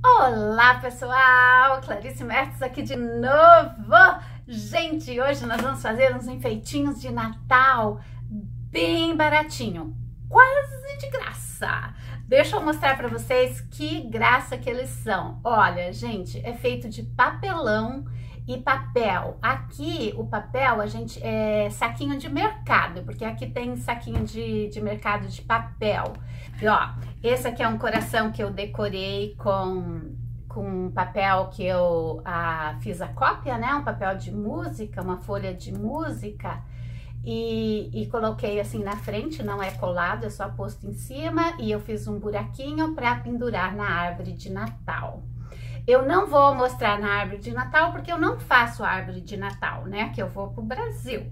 Olá pessoal, Clarice Mertz aqui de novo. Gente, hoje nós vamos fazer uns enfeitinhos de Natal bem baratinho, quase de graça. Deixa eu mostrar para vocês que graça que eles são. Olha, gente, é feito de papelão e papel. Aqui o papel a gente é saquinho de mercado, porque aqui tem saquinho de mercado de papel. E ó, esse aqui é um coração que eu decorei com papel que eu fiz a cópia, né? Um papel de música, uma folha de música. E coloquei assim na frente, não é colado, é só posto em cima. E eu fiz um buraquinho para pendurar na árvore de Natal. Eu não vou mostrar na árvore de Natal, porque eu não faço árvore de Natal, né? Que eu vou pro Brasil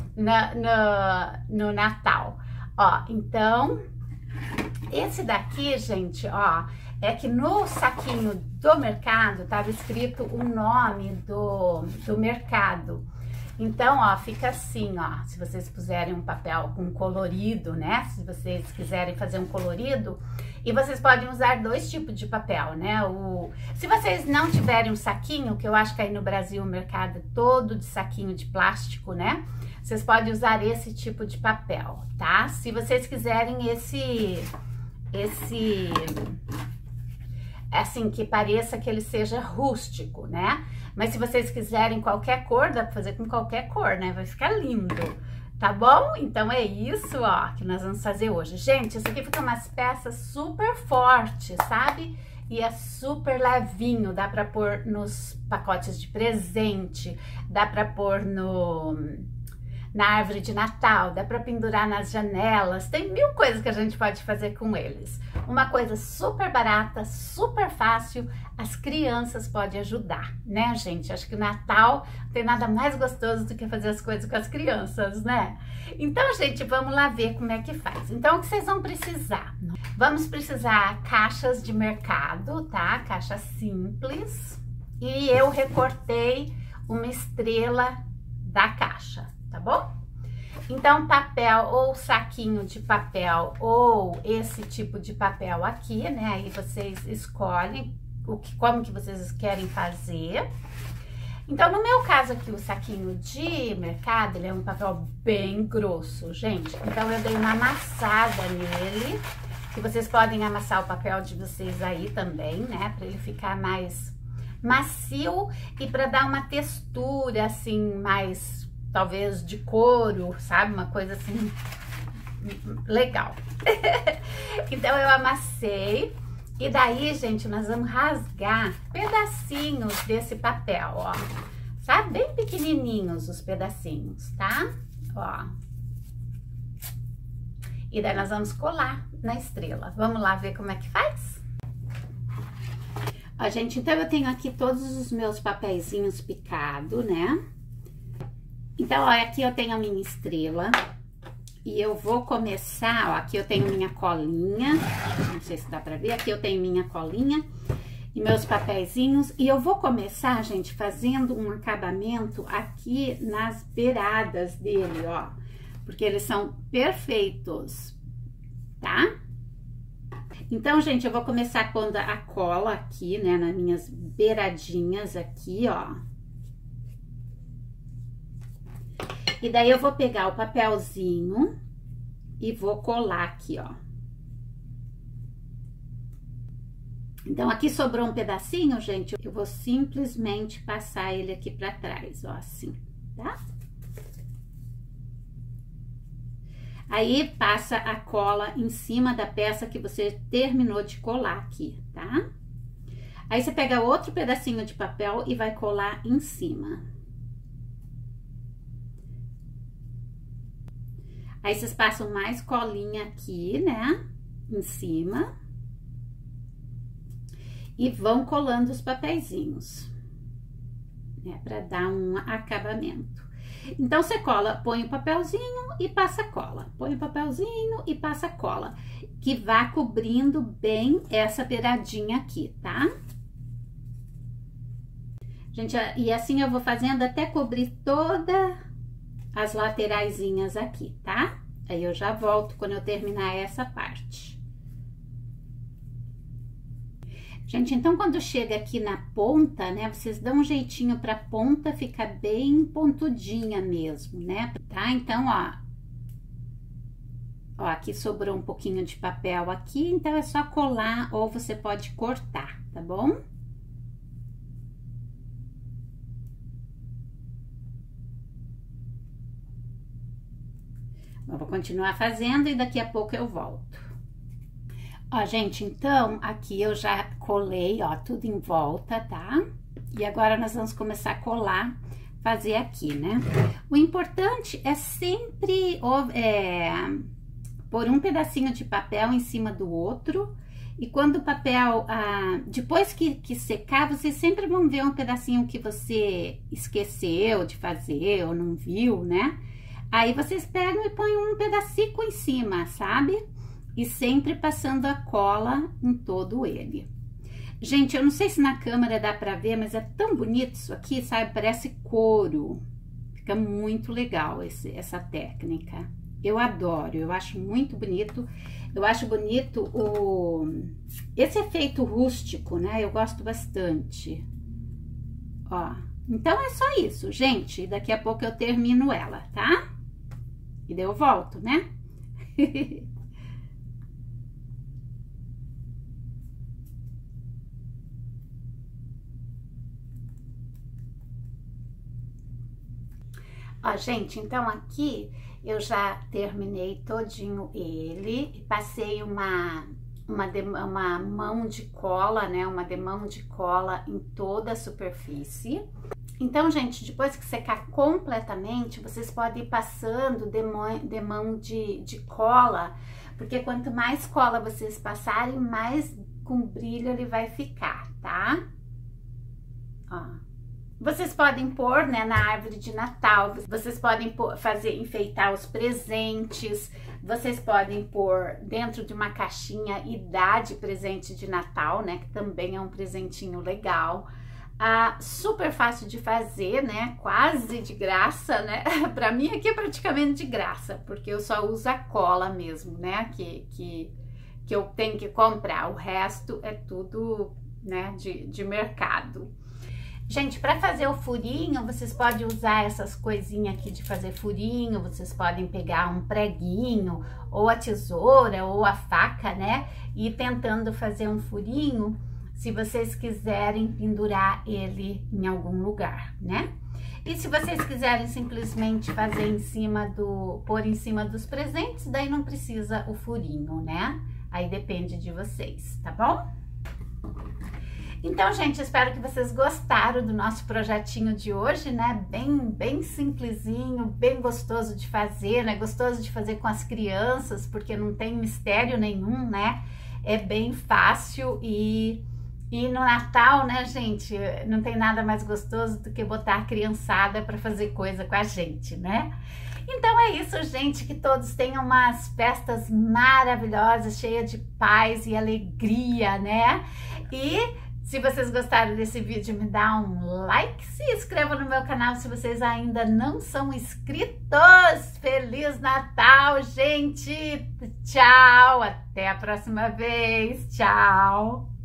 no Natal. Ó, então, esse daqui, gente, ó, é que no saquinho do mercado tava escrito o nome do mercado. Então, ó, fica assim, ó, se vocês puserem um papel com colorido, né? Se vocês quiserem fazer um colorido, e vocês podem usar dois tipos de papel, né? Se vocês não tiverem um saquinho, que eu acho que aí no Brasil o mercado é todo de saquinho de plástico, né? Vocês podem usar esse tipo de papel, tá? Se vocês quiserem assim, que pareça que ele seja rústico, né? Mas se vocês quiserem qualquer cor, dá pra fazer com qualquer cor, né? Vai ficar lindo, tá bom? Então é isso, ó, que nós vamos fazer hoje. Gente, isso aqui fica umas peças super fortes, sabe? E é super levinho, dá pra pôr nos pacotes de presente, dá pra pôr na árvore de Natal, dá para pendurar nas janelas, tem mil coisas que a gente pode fazer com eles. Uma coisa super barata, super fácil, as crianças podem ajudar, né, gente? Acho que o Natal não tem nada mais gostoso do que fazer as coisas com as crianças, né? Então, gente, vamos lá ver como é que faz. Então, o que vocês vão precisar? Vamos precisar caixas de mercado, tá? Caixa simples. E eu recortei uma estrela da caixa. Tá bom? Então, papel ou saquinho de papel ou esse tipo de papel aqui, né? Aí vocês escolhem como que vocês querem fazer. Então, no meu caso aqui, o saquinho de mercado, ele é um papel bem grosso, gente. Então, eu dei uma amassada nele, que vocês podem amassar o papel de vocês aí também, né? Pra ele ficar mais macio e pra dar uma textura, assim, mais... talvez de couro, sabe? Uma coisa assim, legal. Então, eu amassei. E daí, gente, nós vamos rasgar pedacinhos desse papel, ó. Sabe? Bem pequenininhos os pedacinhos, tá? Ó. E daí nós vamos colar na estrela. Vamos lá ver como é que faz? Ó, gente, então eu tenho aqui todos os meus papeizinhos picados, né? Então, ó, aqui eu tenho a minha estrela e eu vou começar, ó, aqui eu tenho minha colinha, não sei se dá pra ver, aqui eu tenho minha colinha e meus papeizinhos e eu vou começar, gente, fazendo um acabamento aqui nas beiradas dele, ó, porque eles são perfeitos, tá? Então, gente, eu vou começar pondo a cola aqui, né, nas minhas beiradinhas aqui, ó. E daí eu vou pegar o papelzinho e vou colar aqui, ó. Então, aqui sobrou um pedacinho, gente, eu vou simplesmente passar ele aqui pra trás, ó, assim, tá? Aí, passa a cola em cima da peça que você terminou de colar aqui, tá? Aí, você pega outro pedacinho de papel e vai colar em cima. Aí, vocês passam mais colinha aqui, né? Em cima. E vão colando os papeizinhos. Né? Pra dar um acabamento. Então, você cola, põe o papelzinho e passa cola. Põe o papelzinho e passa cola. Que vá cobrindo bem essa beiradinha aqui, tá? Gente, e assim eu vou fazendo até cobrir toda... as lateraisinhas aqui, tá? Aí eu já volto quando eu terminar essa parte. Gente, então quando chega aqui na ponta, né, vocês dão um jeitinho pra ponta ficar bem pontudinha mesmo, né? Tá? Então, ó, aqui sobrou um pouquinho de papel aqui, então é só colar ou você pode cortar, tá bom? Eu vou continuar fazendo e daqui a pouco eu volto. Ó, gente, então, aqui eu já colei, ó, tudo em volta, tá? E agora nós vamos começar a colar, fazer aqui, né? O importante é sempre pôr um pedacinho de papel em cima do outro. E quando o papel, depois que secar, vocês sempre vão ver um pedacinho que você esqueceu de fazer ou não viu, né? Aí vocês pegam e põem um pedacinho em cima, sabe? E sempre passando a cola em todo ele. Gente, eu não sei se na câmera dá pra ver, mas é tão bonito isso aqui, sabe? Parece couro. Fica muito legal essa técnica. Eu adoro, eu acho muito bonito. Eu acho bonito esse efeito rústico, né? Eu gosto bastante. Ó, então é só isso, gente. Daqui a pouco eu termino ela, tá? E daí eu volto, né? Ó, gente, então aqui eu já terminei todinho ele, passei uma mão de cola, né, uma demão de cola em toda a superfície. Então, gente, depois que secar completamente, vocês podem ir passando demão de cola, porque quanto mais cola vocês passarem, mais com brilho ele vai ficar, tá? Ó. Vocês podem pôr, né, na árvore de Natal, vocês podem enfeitar os presentes, vocês podem pôr dentro de uma caixinha e dar de presente de Natal, né, que também é um presentinho legal. Super fácil de fazer, né, quase de graça, né, pra mim aqui é praticamente de graça, porque eu só uso a cola mesmo, né, que eu tenho que comprar, o resto é tudo, né, de mercado. Gente, para fazer o furinho, vocês podem usar essas coisinhas aqui de fazer furinho, vocês podem pegar um preguinho, ou a tesoura, ou a faca, né? E ir tentando fazer um furinho, se vocês quiserem pendurar ele em algum lugar, né? E se vocês quiserem simplesmente fazer pôr em cima dos presentes, daí não precisa o furinho, né? Aí depende de vocês, tá bom? Então, gente, espero que vocês gostaram do nosso projetinho de hoje, né? Bem simplesinho, bem gostoso de fazer, né? Gostoso de fazer com as crianças, porque não tem mistério nenhum, né? É bem fácil e no Natal, né, gente? Não tem nada mais gostoso do que botar a criançada para fazer coisa com a gente, né? Então é isso, gente, que todos tenham umas festas maravilhosas, cheias de paz e alegria, né? E se vocês gostaram desse vídeo, me dá um like, se inscreva no meu canal se vocês ainda não são inscritos. Feliz Natal, gente! Tchau, até a próxima vez, tchau!